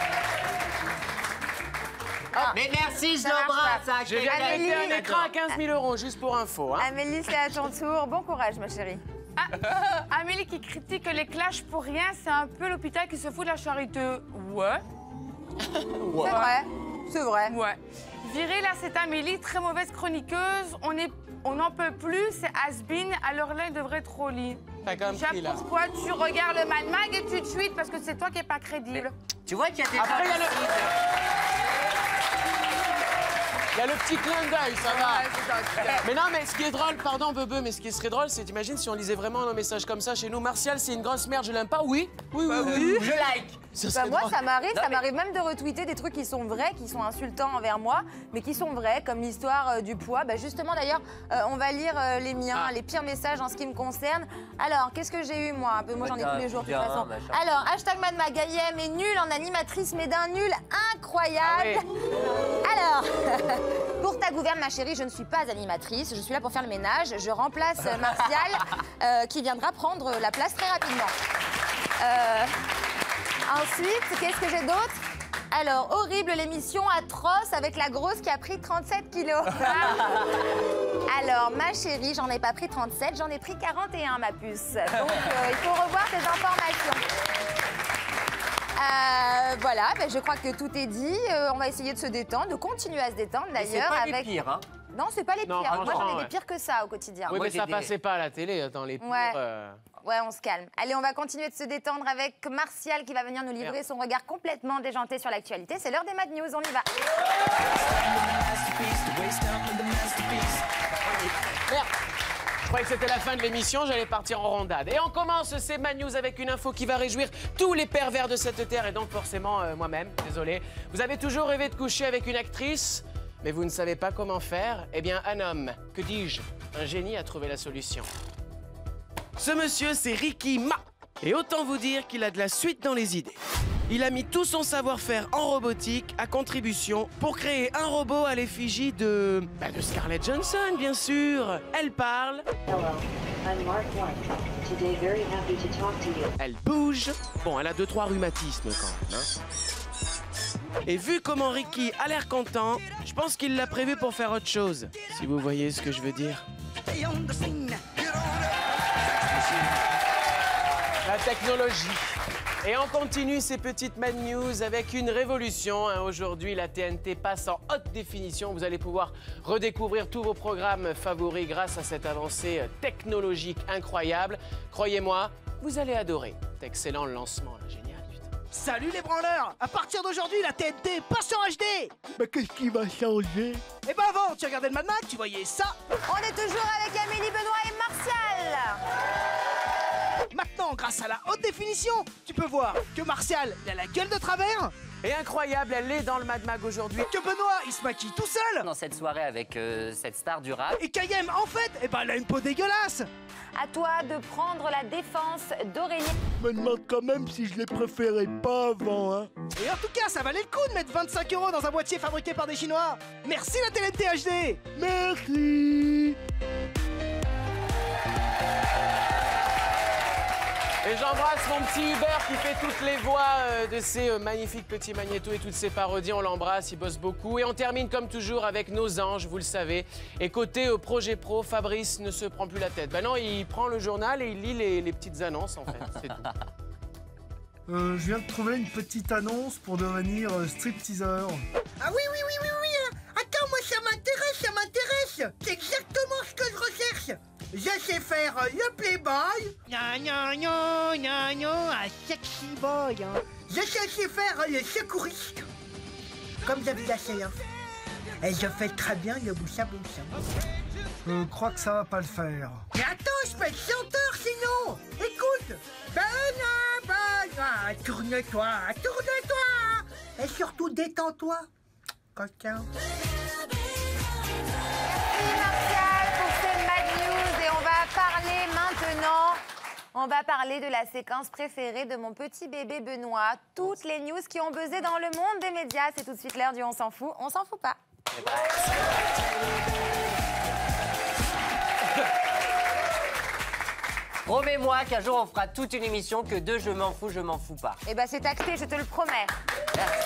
Mais merci, je Ça marche l'embrasse. pas. hein, Je viens de Kate. mettre un Amélie. écran à quinze mille euros, juste pour info. Hein. Amélie, c'est à ton tour. Bon courage, ma chérie. Ah, Amélie qui critique les clashs pour rien, c'est un peu l'hôpital qui se fout de la charité. Ouais. C'est vrai. C'est vrai. Ouais. Virée, là, c'est Amélie, très mauvaise chroniqueuse. On est, on n'en peut plus, c'est has-been. Alors là, il devrait être au lit. T'as compris, là. Pourquoi tu regardes le Mad Mag et tu tweets parce que c'est toi qui n'es pas crédible. Tu vois qu'il y a des Après, il y a gens le- ici. Il y a le petit clin d'œil, ça va. Ouais, c'est ça, c'est ça. Mais non, mais ce qui est drôle, pardon, Bebe, mais ce qui serait drôle, c'est, t'imagines, si on lisait vraiment nos messages comme ça chez nous. Martial, c'est une grosse merde, je l'aime pas, oui. Oui, oui, oui. Je like. Ça Bah, serait moi, drôle. ça m'arrive, Non, ça mais- m'arrive même de retweeter des trucs qui sont vrais, qui sont insultants envers moi, mais qui sont vrais, comme l'histoire euh, du poids. Bah, justement, d'ailleurs, euh, on va lire euh, les miens, Ah. les pires messages en ce qui me concerne. Alors, qu'est-ce que j'ai eu, moi? Un peu, moi, j'en ai Bah, tous les jours, de toute bien, façon. machin. Alors, hashtag Madmag, Gaïem est nulle en animatrice, mais d'un nul incroyable. Ah Alors, pour ta gouverne, ma chérie, je ne suis pas animatrice, je suis là pour faire le ménage. Je remplace euh, Martial, euh, qui viendra prendre la place très rapidement. Euh, ensuite, qu'est-ce que j'ai d'autre? Alors, horrible l'émission atroce avec la grosse qui a pris trente-sept kilos. Alors, ma chérie, j'en ai pas pris trente-sept, j'en ai pris quarante et un, ma puce. Donc, euh, il faut revoir tes informations. Euh, voilà, ben, je crois que tout est dit. Euh, on va essayer de se détendre, de continuer à se détendre Mais c'est d'ailleurs. pas avec... les pires, hein. Non, c'est pas les Non, pires. Moi, franchement, j'en ai ouais. des pires que ça au quotidien. Oui, Moi, mais j'ai ça des- passait pas à la télé, attends, les pires. Ouais. euh, Ouais, on se calme. Allez, on va continuer de se détendre avec Martial qui va venir nous livrer Merde. son regard complètement déjanté sur l'actualité. C'est l'heure des Mad News, on y va. Merde. Je croyais que c'était la fin de l'émission, j'allais partir en rondade. Et on commence ces Mad News avec une info qui va réjouir tous les pervers de cette terre et donc forcément euh, moi-même, désolé. Vous avez toujours rêvé de coucher avec une actrice, mais vous ne savez pas comment faire? Eh bien, un homme, que dis-je, un génie a trouvé la solution. Ce monsieur, c'est Ricky Ma. Et autant vous dire qu'il a de la suite dans les idées. Il a mis tout son savoir-faire en robotique à contribution pour créer un robot à l'effigie de... Bah de Scarlett Johansson, bien sûr. Elle parle. Hello, I'm Mark White. Today, very happy to talk to you. Elle bouge. Bon, elle a deux, trois rhumatismes quand même. Hein. Et vu comment Ricky a l'air content, je pense qu'il l'a prévu pour faire autre chose. Si vous voyez ce que je veux dire. La technologie. Et on continue ces petites Mad News avec une révolution. Hein. Aujourd'hui, la T N T passe en haute définition. Vous allez pouvoir redécouvrir tous vos programmes favoris grâce à cette avancée technologique incroyable. Croyez-moi, vous allez adorer. C'est excellent le lancement, là. Génial. Salut les branleurs! À partir d'aujourd'hui, la T N T passe en H D! Mais qu'est-ce qui va changer? Eh ben avant, tu regardais le Mad Max, tu voyais ça! On est toujours avec Amélie, Benoît et Martial! Maintenant, grâce à la haute définition, tu peux voir que Martial, il a la gueule de travers. Et incroyable, elle est dans le Mad Mag aujourd'hui. Que Benoît, il se maquille tout seul. Dans cette soirée avec euh, cette star du rap. Et Kayem, en fait, eh ben, elle a une peau dégueulasse. À toi de prendre la défense d'Aurélie. Je me demande quand même si je les préférais pas avant, hein. Et en tout cas, ça valait le coup de mettre vingt-cinq euros dans un boîtier fabriqué par des Chinois. Merci la T N T H D. Merci. Et j'embrasse mon petit Hubert qui fait toutes les voix euh, de ces euh, magnifiques petits magnétos et toutes ces parodies. On l'embrasse, il bosse beaucoup. Et on termine comme toujours avec nos anges, vous le savez. Et côté euh, projet pro, Fabrice ne se prend plus la tête. Ben non, il prend le journal et il lit les, les petites annonces en fait. C'est tout. Euh, je viens de trouver une petite annonce pour devenir euh, stripteaseur. Ah oui, oui, oui, oui, oui. Attends, moi ça m'intéresse, ça m'intéresse. C'est exactement ce que je recherche. Je sais faire euh, le playboy. Non, non, non, non, non, un sexy boy. Hein. Je sais aussi faire euh, le secouriste. Comme David Asseyer. Et je fais très bien le boucha boucha. Je crois que ça va pas le faire. Mais attends, je peux être chanteur sinon. Écoute. Benoît, Benoît, tourne-toi, tourne-toi. Et surtout, détends-toi. Coquin. Parler maintenant, on va parler de la séquence préférée de mon petit bébé Benoît. Toutes les news qui ont buzzé dans le monde des médias. C'est tout de suite l'heure du On s'en fout. On s'en fout pas. Promets-moi qu'un jour on fera toute une émission que de je m'en fous, je m'en fous pas. Eh ben c'est acté, je te le promets. Merci.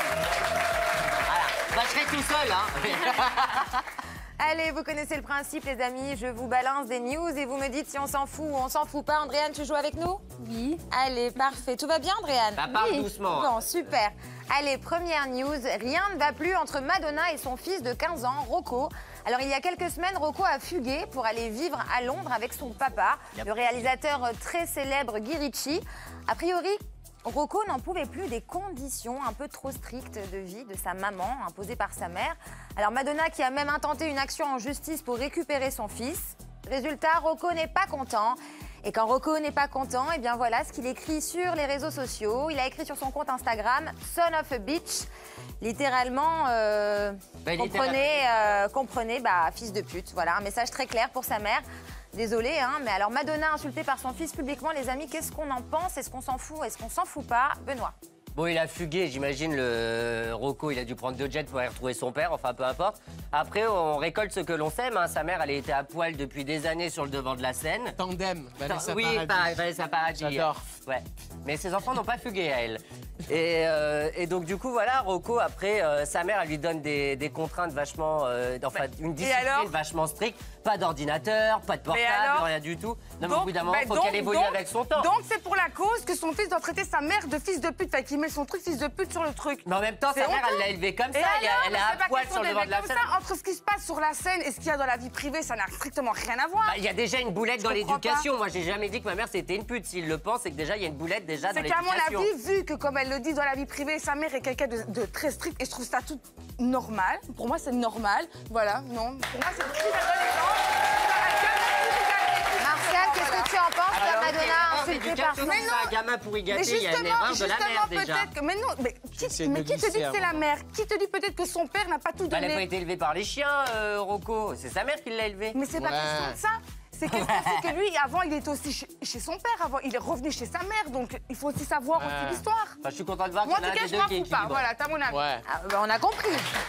Voilà, bah, je serai tout seul, hein. Allez, vous connaissez le principe, les amis. Je vous balance des news et vous me dites si on s'en fout ou on s'en fout pas. Andréane, tu joues avec nous? Oui. Allez, parfait. Tout va bien, Andréane? Bah, parle oui. doucement. Bon, super. Allez, première news. Rien ne va plus entre Madonna et son fils de quinze ans, Rocco. Alors, il y a quelques semaines, Rocco a fugué pour aller vivre à Londres avec son papa, yep. le réalisateur très célèbre Guy Ritchie. A priori, Rocco n'en pouvait plus des conditions un peu trop strictes de vie de sa maman, imposées par sa mère. Alors Madonna qui a même intenté une action en justice pour récupérer son fils. Résultat, Rocco n'est pas content. Et quand Rocco n'est pas content, eh bien voilà ce qu'il écrit sur les réseaux sociaux. Il a écrit sur son compte Instagram « Son of a bitch ». Littéralement, euh, bah, comprenez, euh, comprenez bah, fils de pute. Voilà, un message très clair pour sa mère. Désolée, hein, mais alors Madonna insultée par son fils publiquement, les amis, qu'est-ce qu'on en pense? Est-ce qu'on s'en fout? Est-ce qu'on s'en fout pas? Benoît. Bon, il a fugué, j'imagine, le Rocco, il a dû prendre deux jets pour aller retrouver son père, enfin, peu importe. Après, on récolte ce que l'on sème, hein. Sa mère, elle a été à poil depuis des années sur le devant de la scène. Tandem, Vanessa Oui, Paradis. Vanessa Paradis. J'adore. Ouais, mais ses enfants n'ont pas fugué à elle. Et, euh, et donc, du coup, voilà, Rocco, après, euh, sa mère, elle lui donne des, des contraintes vachement... Euh, enfin, une discipline vachement stricte. Pas d'ordinateur, pas de portable, alors, rien du tout. Non, mais au bout d'un moment, il faut qu'elle évolue avec son temps. Donc, c'est pour la cause que son fils doit traiter sa mère de fils de pute. Fait qu'il met son truc fils de pute sur le truc. Mais en même temps, sa mère, elle l'a élevé comme ça. Alors, elle a un poil sur le devant de la scène. Entre ce qui se passe sur la scène et ce qu'il y a dans la vie privée, ça n'a strictement rien à voir. Il bah, y a déjà une boulette dans l'éducation. Moi, j'ai jamais dit que ma mère, c'était une pute. S'il le pense, c'est que déjà, il y a une boulette déjà dans l'éducation. C'est qu'à mon avis, vu que, comme elle le dit dans la vie privée, sa mère est quelqu'un de, de très strict et je trouve ça tout normal. Pour moi, c'est normal. Voilà, non. Pour moi, c'est très adolescent. l'éducation, c'est un gamin pourri gâté, il y a une erreur de la mère déjà. Peut-être que, mais non, mais qui, mais qui te dit que c'est la mère? Qui te dit peut-être que son père n'a pas tout donné? Elle n'a pas été élevée par les chiens, euh, Rocco. C'est sa mère qui l'a élevée. Mais c'est pas question de ça. C'est question aussi que lui, avant, il était aussi chez, chez son père. Avant, il est revenu chez sa mère. Donc, il faut aussi savoir ouais. aussi l'histoire. Enfin, je suis content de voir Moi, qu'il y en en a tout un cas, des je deux m'en qui est fous pas. équilibré. Voilà, t'as mon avis. Ouais. Ah, bah, on a compris.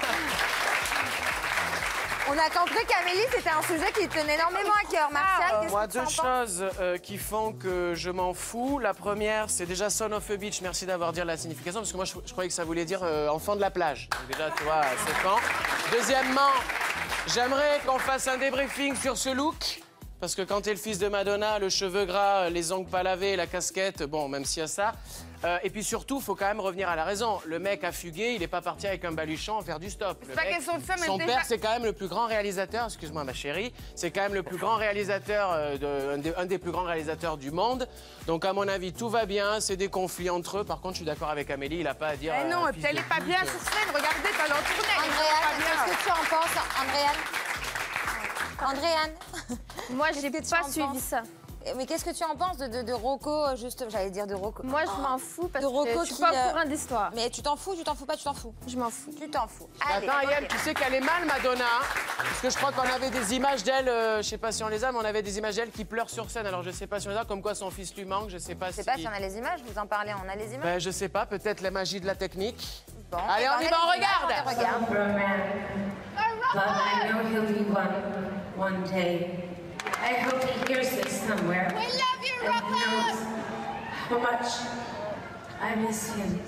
On a compris qu'Amélie, c'était un sujet qui tenait énormément à cœur. Martial, qu'est-ce Moi, que tu deux en penses? choses euh, qui font que je m'en fous. La première, c'est déjà Son of a Beach. Merci d'avoir dit la signification, parce que moi, je, je croyais que ça voulait dire euh, enfant de la plage. Donc déjà, tu vois, c'est quand. Deuxièmement, j'aimerais qu'on fasse un débriefing sur ce look. Parce que quand t'es le fils de Madonna, le cheveu gras, les ongles pas lavés, la casquette, bon, même s'il y a ça. Euh, et puis surtout, faut quand même revenir à la raison. Le mec a fugué, il est pas parti avec un baluchon faire du stop. C'est pas question de ça, mais son déjà- père, c'est quand même le plus grand réalisateur, excuse-moi ma chérie, c'est quand même le plus grand réalisateur, euh, de, un, des, un des plus grands réalisateurs du monde. Donc à mon avis, tout va bien, c'est des conflits entre eux. Par contre, je suis d'accord avec Amélie, il a pas à dire... Eh non, euh, et puis fils elle de est pas pute. bien sur scène. Regardez, t'as l'entournée. Andréane, qu'est-ce que tu en penses, Andréane? Andréane? Moi, j'ai Qu'est-ce que tu pas en suivi penses? ça. Mais qu'est-ce que tu en penses de, de, de Rocco, juste, j'allais dire de Rocco. Moi, je m'en fous parce de Rocco que je suis qui, pas au euh, courant d'histoire. Mais tu t'en fous, tu t'en fous pas, tu t'en fous? Je m'en fous. Tu t'en fous. Allez, Attends, Ayem, ok. tu sais qu'elle est mal, Madonna, hein, parce que je crois qu'on avait des images d'elle, euh, je sais pas si on les a, mais on avait des images d'elle qui pleure sur scène. Alors je sais pas si on les a, comme quoi son fils lui manque, je sais pas Je sais si... pas si on a les images, vous en parlez, on a les images. Ben, je sais pas, peut-être la magie de la technique. Bon, Allez, on y va, on regarde. On regarde. But I know he'll be one, one day. I hope he hears this somewhere. We love you, and knows how much I miss him.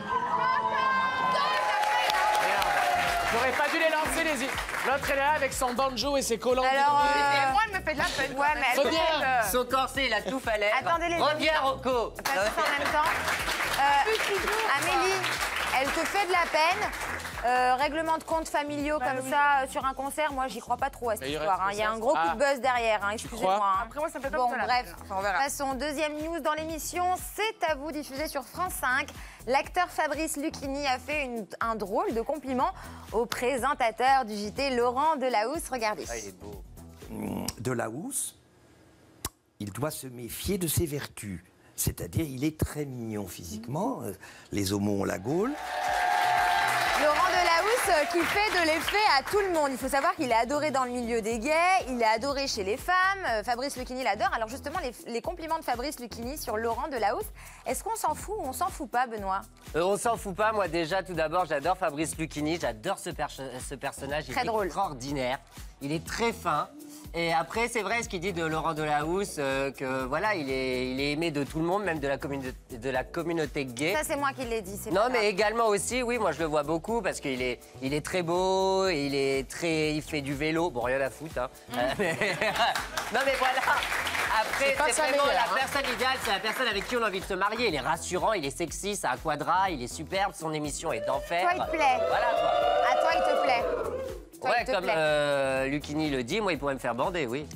J'aurais pas dû les lancer, les i- L'autre, elle est là avec son banjo et ses collants. Alors, de- euh, moi, elle me fait de la peine. Ouais, mais elle Reviens. fait, euh, Son corset, il a tout fallait. Attendez, les Reviens, Rocco. Passe en même temps. Euh, Amélie, elle te fait de la peine. Euh, règlement de compte familiaux Bah comme oui. ça euh, sur un concert, moi j'y crois pas trop à cette Mais il histoire. reste hein. Il y a ça. un gros coup Ah. de buzz derrière, hein, excusez-moi. crois hein. Après, moi, ça fait pas Bon, de la bref, peine. Enfin, on verra. passons. Deuxième news dans l'émission, c'est à vous, diffusé sur France cinq. L'acteur Fabrice Lucchini a fait une- un drôle de compliment au présentateur du J T, Laurent Delahousse. Regardez. Ah, il est beau. Delahousse, il doit se méfier de ses vertus. C'est-à-dire, il est très mignon physiquement. euh, Les homos ont la gaule. Laurent Delahousse euh, qui fait de l'effet à tout le monde. Il faut savoir qu'il est adoré dans le milieu des gays, il est adoré chez les femmes. Euh, Fabrice Lucchini l'adore. Alors justement, les, les compliments de Fabrice Lucchini sur Laurent Delahousse, est-ce qu'on s'en fout ou on s'en fout pas, Benoît? Euh, on s'en fout pas, moi déjà, tout d'abord, j'adore Fabrice Lucchini, j'adore ce, perche- ce personnage, il Très est drôle. extraordinaire, il est très fin. Et après, c'est vrai ce qu'il dit de Laurent Delahousse, euh, que voilà, il est, il est aimé de tout le monde, même de la, commune- de la communauté gay. Ça, c'est moi qui l'ai dit. c'est Non, pas mais grave. également aussi, oui, moi je le vois beaucoup parce qu'il est, il est très beau, il est très, il fait du vélo, bon rien à foutre, hein. Euh, mais- non mais voilà. Après, C'est pas c'est sa vraiment meilleure, la hein. personne idéale, c'est la personne avec qui on a envie de se marier. Il est rassurant, il est sexy, c'est un quadra, il est superbe, son émission est d'enfer. Toi, il te plaît. Voilà quoi. À toi, il te plaît. Toi, Ouais, il te comme plaît. euh, Lucchini le dit, moi il pourrait me faire bander, oui.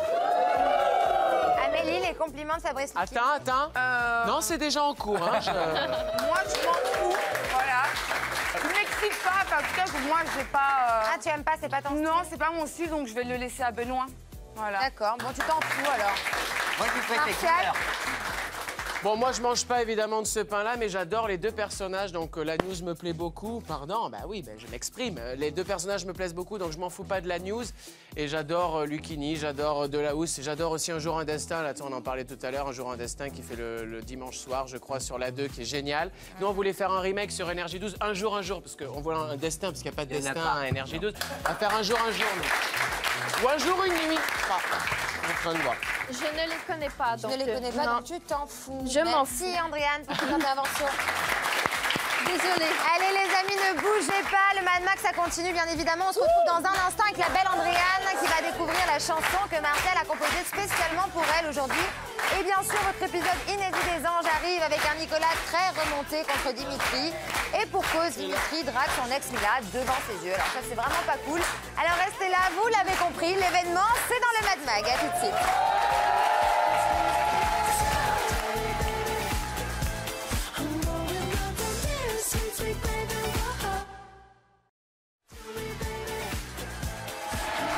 Amélie, les compliments de Fabrice Lucchini. Attends, attends. Euh, Non, c'est déjà en cours. Hein, je- Moi, je m'en fous. Voilà. Je m'excite pas, enfin, en tout cas, moi, j'ai pas. euh, Ah, tu aimes pas, c'est pas ton style. Non, c'est pas mon style, donc je vais le laisser à Benoît. Voilà. D'accord, bon, tu t'en fous alors. Moi je lui ferais tes Martial. couleurs. Bon, moi, je mange pas évidemment de ce pain-là, mais j'adore les deux personnages. Donc, euh, la news me plaît beaucoup. Pardon, bah oui, bah, je m'exprime. Euh, Les deux personnages me plaisent beaucoup, donc je m'en fous pas de la news. Et j'adore euh, Lucchini, j'adore euh, Delahousse. Et j'adore aussi Un jour un destin. Là, tu sais, on en parlait tout à l'heure. Un jour un destin qui fait le, le dimanche soir, je crois, sur la deux, qui est génial. Nous, on voulait faire un remake sur Énergie douze. Un jour, un jour, parce qu'on voit un destin, parce qu'il n'y a pas de Il y en a destin pas. à Énergie douze. À faire un jour, un jour. mais- Ou un jour, une nuit. Ah, on est en train de voir. Je ne les connais pas, Je donc... ne les connais pas, non. donc tu t'en fous. Je m'en Merci, Andréane, pour ton intervention. Désolée. Allez, les amis, ne bougez pas. Le Mad Max, ça continue, bien évidemment. On se retrouve dans un instant avec la belle Andréane qui va découvrir la chanson que Martial a composée spécialement pour elle aujourd'hui. Et bien sûr, votre épisode inédit des Anges arrive avec un Nicolas très remonté contre Dimitri. Et pour cause, Dimitri drague son ex Mila devant ses yeux. Alors ça, c'est vraiment pas cool. Alors restez là, vous l'avez compris, l'événement, c'est dans le Mad Mag. À tout de suite.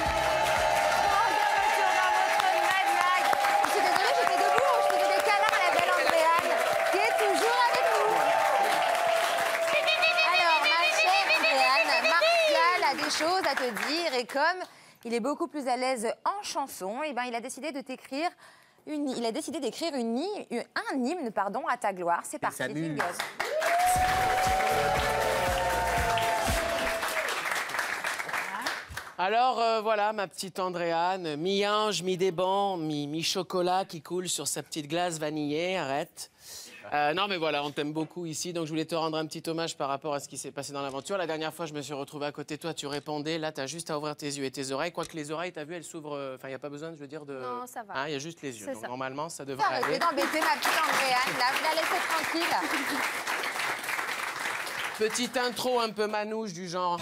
Je suis désolée, j'étais debout, je faisais des câlins à la Et comme il est beaucoup plus à l'aise en chanson, et ben il a décidé de t'écrire une, il a décidé d'écrire une, une, un hymne, pardon, à ta gloire. C'est parti. Jingle. Alors euh, voilà, ma petite Andréane, mi-ange, mi-déban, mi-chocolat qui coule sur sa petite glace vanillée, arrête. Euh, non mais voilà, on t'aime beaucoup ici, donc je voulais te rendre un petit hommage par rapport à ce qui s'est passé dans l'aventure. La dernière fois, je me suis retrouvée à côté de toi, tu répondais, là, t'as juste à ouvrir tes yeux et tes oreilles. Quoique les oreilles, t'as vu, elles s'ouvrent, enfin, il n'y a pas besoin, je veux dire, de... Non, ça va. Hein, il y a juste les yeux, donc ça. normalement, ça devrait Arrêtez aller. d'embêter ma petite Andréane, là, vous la laissez tranquille. Petite intro un peu manouche du genre...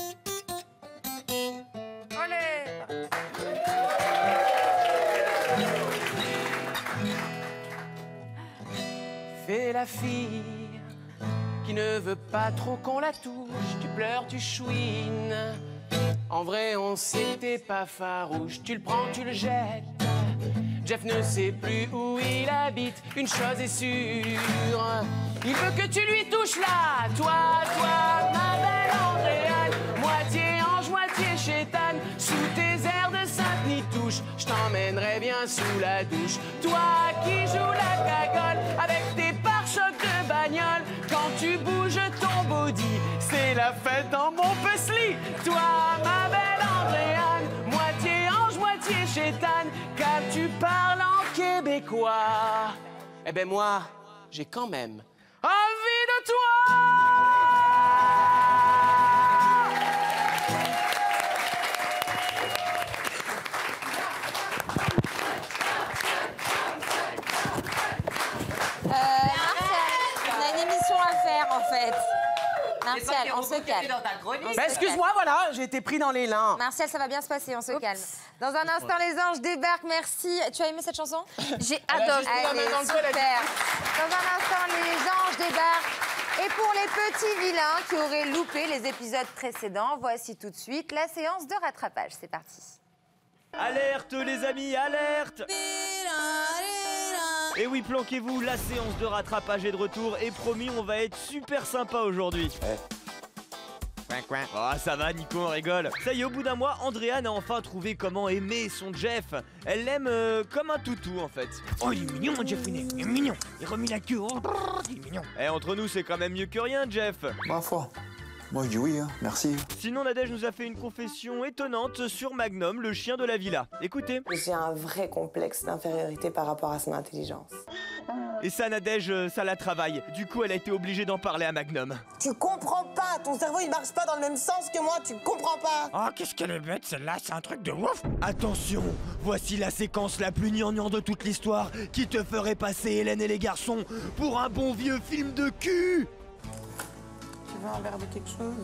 Fais la fille qui ne veut pas trop qu'on la touche. Tu pleures, tu chouines. En vrai, on sait que t'es pas farouche. Tu le prends, tu le jettes. Jeff ne sait plus où il habite. Une chose est sûre, il veut que tu lui touches là. Toi, toi, ma belle Andréane, moitié ange, moitié chétane. Sous tes airs de sainte nitouche, je t'emmènerai bien sous la douche. Toi qui joues la cagole avec tes pare-chocs de bagnole. Quand tu bouges ton body, c'est la fête dans mon puzzle. Toi, ma belle Andréane, moitié ange, moitié chétane, car tu parles en québécois. Eh ben moi, j'ai quand même envie de toi. Euh, Martial, on a une émission à faire en fait. Martial, on se calme. Bah, excuse-moi, voilà, j'ai été pris dans l'élan. Martial, ça va bien se passer, on se calme. Dans un instant, les anges débarquent, merci. Tu as aimé cette chanson? J'ai Elle a adoré. juste mis la main dans le super. poil, elle a dit- Dans un instant, les anges débarquent. Et pour les petits vilains qui auraient loupé les épisodes précédents, voici tout de suite la séance de rattrapage. C'est parti. Alerte les amis, alerte! Et oui, planquez-vous, la séance de rattrapage est de retour et promis, on va être super sympa aujourd'hui. Oh, ça va, Nico, on rigole. Ça y est, au bout d'un mois, Andréane a enfin trouvé comment aimer son Jeff. Elle l'aime euh, comme un toutou, en fait. Oh, il est mignon, mon Jeff Winnet. Il est mignon. Il remue la queue. Oh, il est mignon. Eh, entre nous, c'est quand même mieux que rien, Jeff. Ma foi. Moi, je dis oui, hein. Merci. Sinon, Nadège nous a fait une confession étonnante sur Magnum, le chien de la villa. Écoutez. J'ai un vrai complexe d'infériorité par rapport à son intelligence. Et ça, Nadège, euh, ça la travaille. Du coup, elle a été obligée d'en parler à Magnum. Tu comprends pas, ton cerveau il marche pas dans le même sens que moi, tu comprends pas. Oh, qu'est-ce qu'elle est bête, celle-là, c'est un truc de ouf. Attention, voici la séquence la plus gnangnan de toute l'histoire qui te ferait passer Hélène et les garçons pour un bon vieux film de cul. Tu veux un verre de quelque chose?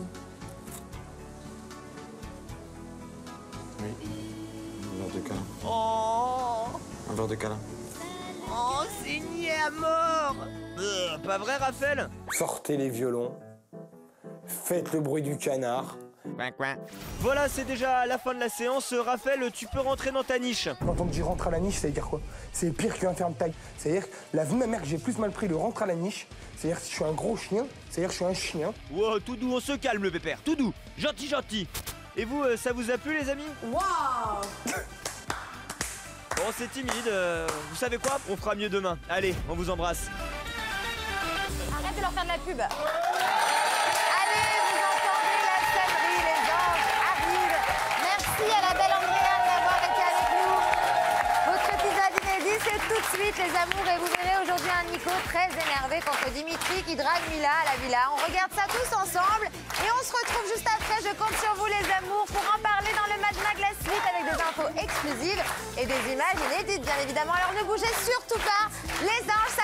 Oui. Un verre de câlin. Oh, Un verre de câlin. oh, c'est niais à mort. Euh, pas vrai, Raphaël? Sortez les violons. Faites le bruit du canard. Voilà, c'est déjà la fin de la séance. Raphaël, tu peux rentrer dans ta niche. Quand on me dit rentre à la niche, ça veut dire quoi? C'est pire qu'un ferme taille. C'est-à-dire que la vie de ma mère que j'ai plus mal pris le rentre à la niche. C'est-à-dire que je suis un gros chien. C'est-à-dire que je suis un chien. Wow, tout doux, on se calme le pépère, tout doux, gentil, gentil. Et vous, euh, ça vous a plu les amis? Waouh! Bon, c'est timide, euh, vous savez quoi? On fera mieux demain. Allez, on vous embrasse. Arrête de leur faire de la pub. Allez, vous entendez la sonnerie, les anges arrivent. Merci à la belle Andréane d'avoir été avec nous. Votre épisode inédit, c'est tout de suite, les amours. Et vous verrez aujourd'hui un Nico très énervé contre Dimitri qui drague Mila à la villa. On regarde ça tous ensemble. Et on se retrouve juste après. Je compte sur vous, les amours, pour en parler dans le Mad Mag la suite avec des infos exclusives et des images inédites, bien évidemment. Alors ne bougez surtout pas. Les anges,